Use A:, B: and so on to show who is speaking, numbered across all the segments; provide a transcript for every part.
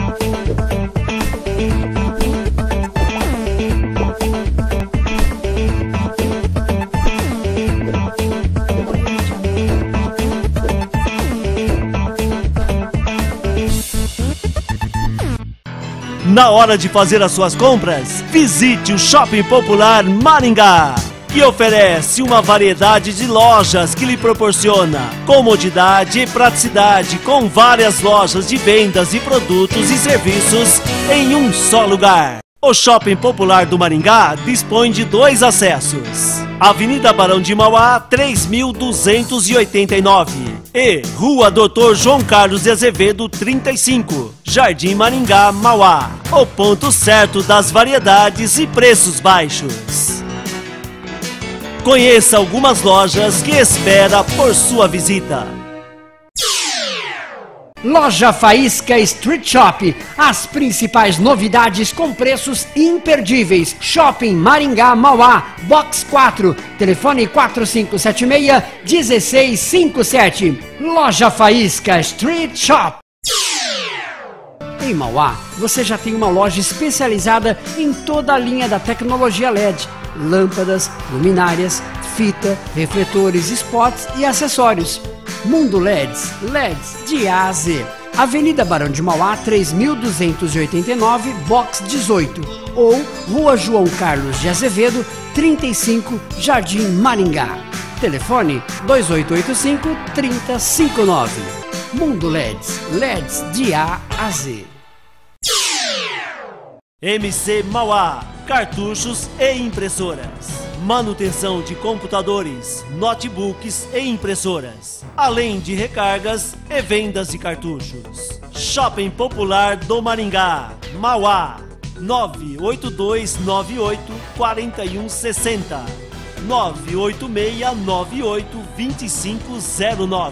A: Na hora de fazer as suas compras, visite o Shopping Popular Maringá, que oferece uma variedade de lojas que lhe proporciona comodidade e praticidade, com várias lojas de vendas de produtos e serviços em um só lugar. O Shopping Popular do Maringá dispõe de 2 acessos: Avenida Barão de Mauá, 3289 e Rua Dr. João Carlos de Azevedo, 35, Jardim Maringá, Mauá. O ponto certo das variedades e preços baixos. Conheça algumas lojas que espera por sua visita.
B: Loja Faísca Street Shop, as principais novidades com preços imperdíveis. Shopping Maringá, Mauá, Box 4, telefone 4576-1657. Loja Faísca Street Shop. Em Mauá, você já tem uma loja especializada em toda a linha da tecnologia LED, lâmpadas, luminárias, fita, refletores, spots e acessórios. Mundo LEDs, LEDs de A a Z. Avenida Barão de Mauá, 3289, Box 18. Ou Rua João Carlos de Azevedo, 35, Jardim Maringá. Telefone 2885-3059. Mundo LEDs, LEDs de A a Z.
A: MC Mauá, cartuchos e impressoras. Manutenção de computadores, notebooks e impressoras, além de recargas e vendas de cartuchos. Shopping Popular do Maringá, Mauá, 98298-4160, 98698-2509.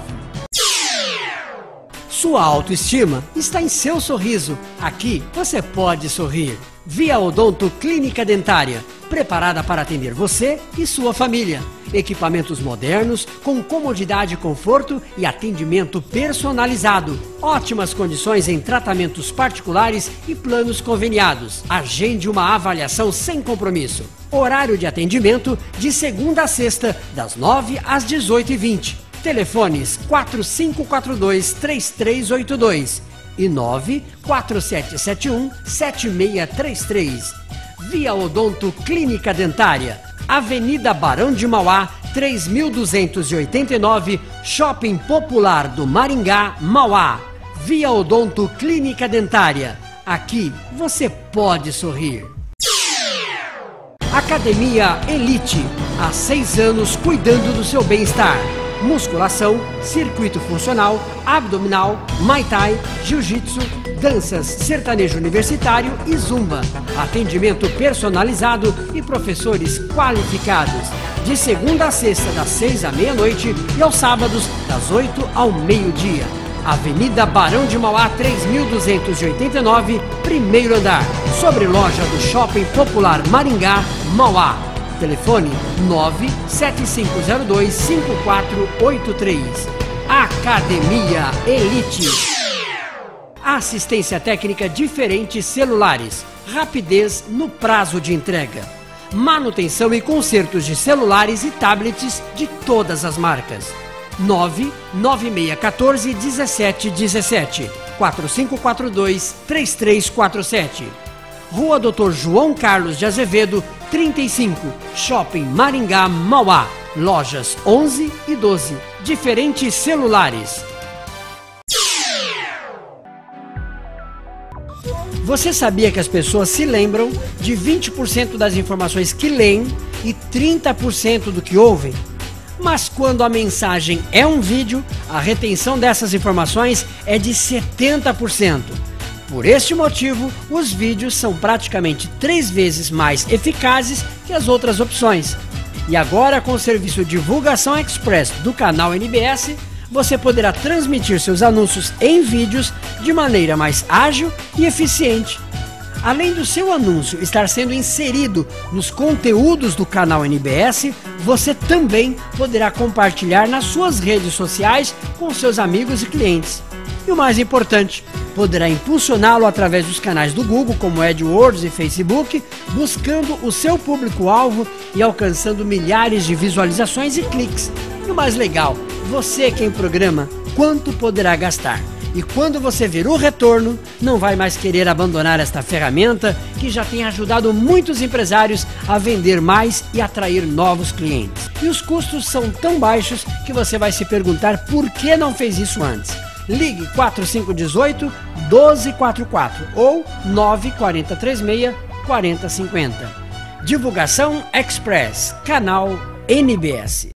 B: Sua autoestima está em seu sorriso. Aqui você pode sorrir. Via Odonto Clínica Dentária, preparada para atender você e sua família. Equipamentos modernos, com comodidade, conforto e atendimento personalizado. Ótimas condições em tratamentos particulares e planos conveniados. Agende uma avaliação sem compromisso. Horário de atendimento de segunda a sexta, das 9 às 18h20. Telefones 4542-3382 e 94771-7633. Via Odonto Clínica Dentária, Avenida Barão de Mauá, 3289, Shopping Popular do Maringá, Mauá. Via Odonto Clínica Dentária, aqui você pode sorrir. Academia Elite, há 6 anos cuidando do seu bem-estar. Musculação, circuito funcional, abdominal, Muay Thai, Jiu-Jitsu, danças, sertanejo universitário e zumba. Atendimento personalizado e professores qualificados. De segunda a sexta, das 6 à meia-noite e aos sábados, das 8 ao meio-dia. Avenida Barão de Mauá, 3289, primeiro andar. Sobre loja do Shopping Popular Maringá, Mauá. Telefone 97502-5483. Academia Elite. Assistência técnica diferente celulares. Rapidez no prazo de entrega. Manutenção e consertos de celulares e tablets de todas as marcas. 99614-1717. 4542-3347. Rua Dr. João Carlos de Azevedo, 35, Shopping Maringá, Mauá. Lojas 11 e 12. Diferentes celulares. Você sabia que as pessoas se lembram de 20% das informações que leem e 30% do que ouvem? Mas quando a mensagem é um vídeo, a retenção dessas informações é de 70%. Por este motivo, os vídeos são praticamente 3 vezes mais eficazes que as outras opções. E agora, com o serviço Divulgação Express do canal NBS, você poderá transmitir seus anúncios em vídeos de maneira mais ágil e eficiente. Além do seu anúncio estar sendo inserido nos conteúdos do canal NBS, você também poderá compartilhar nas suas redes sociais com seus amigos e clientes. E o mais importante, poderá impulsioná-lo através dos canais do Google, como AdWords e Facebook, buscando o seu público-alvo e alcançando milhares de visualizações e cliques. E o mais legal, você quem programa quanto poderá gastar. E quando você ver o retorno, não vai mais querer abandonar esta ferramenta que já tem ajudado muitos empresários a vender mais e atrair novos clientes. E os custos são tão baixos que você vai se perguntar por que não fez isso antes. Ligue 4518-1244 ou 94036-4050. Divulgação Express, canal NBS.